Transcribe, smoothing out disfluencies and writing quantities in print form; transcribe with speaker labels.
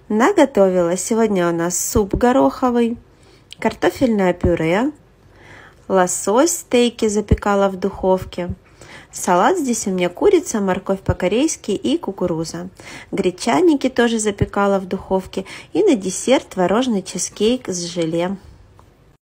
Speaker 1: Наготовила. Сегодня у нас суп гороховый, картофельное пюре, лосось, стейки запекала в духовке. Салат здесь у меня курица, морковь по-корейски и кукуруза. Гречаники тоже запекала в духовке. И на десерт творожный чизкейк с желе.